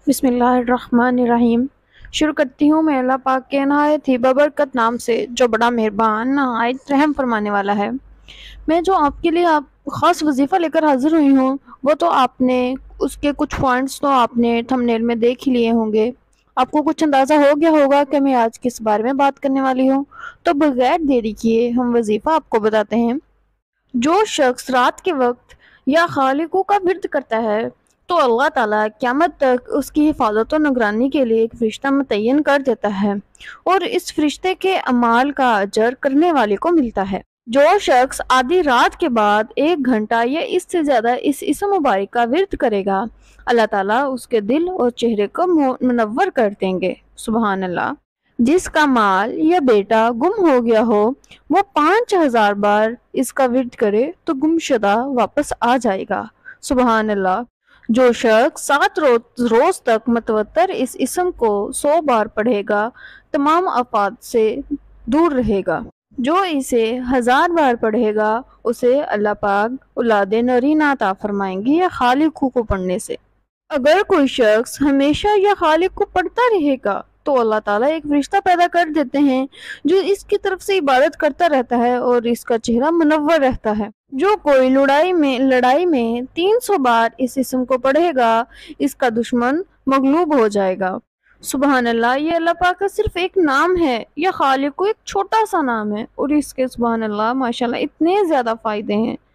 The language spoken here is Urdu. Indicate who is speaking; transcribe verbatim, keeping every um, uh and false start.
Speaker 1: بسم اللہ الرحمن الرحیم۔ شروع کرتی ہوں میں اللہ پاک کے نہایت ہی ببرکت نام سے جو بڑا مہربان نہایت رحم فرمانے والا ہے۔ میں جو آپ کے لیے آپ خاص وظیفہ لے کر حاضر ہوئی ہوں وہ تو آپ نے اس کے کچھ پوائنٹس تو آپ نے تھمبنیل میں دیکھ ہی لیے ہوں گے۔ آپ کو کچھ اندازہ ہو گیا ہوگا کہ میں آج کس بارے میں بات کرنے والی ہوں، تو بغیر دیری کیے ہم وظیفہ آپ کو بتاتے ہیں۔ جو شخص رات کے وقت یا خالقوں کا ورد کرتا ہے تو اللہ تعالیٰ قیامت تک اس کی حفاظت و نگرانی کے لیے ایک فرشتہ متعین کر دیتا ہے، اور اس فرشتے کے اعمال کا اجر کرنے والے کو ملتا ہے۔ جو شخص آدھی رات کے بعد ایک گھنٹہ یا اس سے زیادہ اس اسم مبارک کا ورد کرے گا، اللہ تعالیٰ اس کے دل اور چہرے کو منور کر دیں گے۔ سبحان اللہ۔ جس کا مال یا بیٹا گم ہو گیا ہو وہ پانچ ہزار بار اس کا ورد کرے تو گم شدہ واپس آ جائے گا۔ سبحان اللہ۔ جو شخص سات روز روز تک متواتر اس اسم کو سو بار پڑھے گا تمام آفات سے دور رہے گا۔ جو اسے ہزار بار پڑھے گا اسے اللہ پاک اولاد نرینہ عطا فرمائیں گے یا خالق کو پڑھنے سے۔ اگر کوئی شخص ہمیشہ یا خالق کو پڑھتا رہے گا تو اللہ تعالیٰ ایک فرشتہ پیدا کر دیتے ہیں جو اس کی طرف سے عبادت کرتا رہتا ہے اور اس کا چہرہ منور رہتا ہے۔ جو کوئی لڑائی میں لڑائی میں تین سو بار اس اسم کو پڑھے گا اس کا دشمن مغلوب ہو جائے گا۔ سبحان اللہ۔ یہ اللہ پاک کا صرف ایک نام ہے، یا خالق کو ایک چھوٹا سا نام ہے، اور اس کے سبحان اللہ ماشاءاللہ اتنے زیادہ فائدے ہیں